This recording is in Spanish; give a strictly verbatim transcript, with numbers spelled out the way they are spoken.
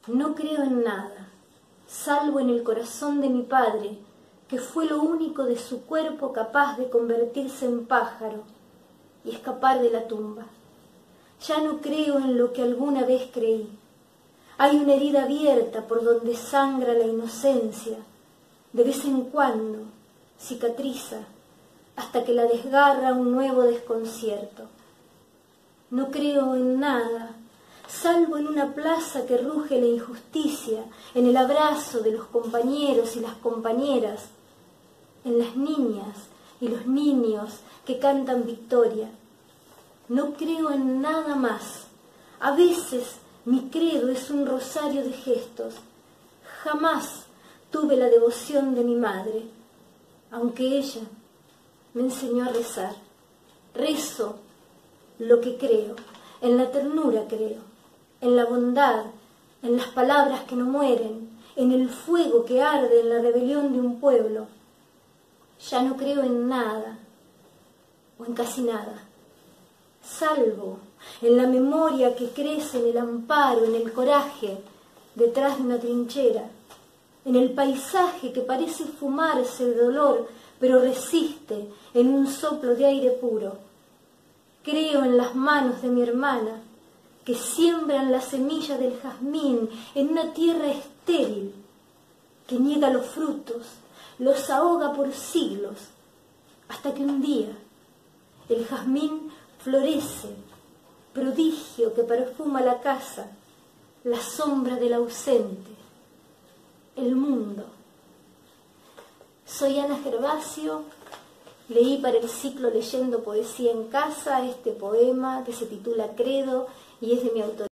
No creo en nada, salvo en el corazón de mi padre, que fue lo único de su cuerpo capaz de convertirse en pájaro y escapar de la tumba. Ya no creo en lo que alguna vez creí. Hay una herida abierta por donde sangra la inocencia. De vez en cuando cicatriza hasta que la desgarra un nuevo desconcierto. No creo en nada, salvo en una plaza que ruge la injusticia, en el abrazo de los compañeros y las compañeras, en las niñas y los niños que cantan victoria. No creo en nada más. A veces mi credo es un rosario de gestos. Jamás tuve la devoción de mi madre, aunque ella me enseñó a rezar. Rezo lo que creo, en la ternura creo, en la bondad, en las palabras que no mueren, en el fuego que arde en la rebelión de un pueblo. Ya no creo en nada, o en casi nada, salvo en la memoria que crece en el amparo, en el coraje, detrás de una trinchera, en el paisaje que parece fumarse de dolor, pero resiste en un soplo de aire puro. Creo en las manos de mi hermana, que siembran la semilla del jazmín en una tierra estéril, que niega los frutos, los ahoga por siglos, hasta que un día el jazmín florece, prodigio que perfuma la casa, la sombra del ausente, el mundo. Soy Ana Gervasio, leí para el ciclo Leyendo Poesía en Casa este poema que se titula Credo y es de mi autoría.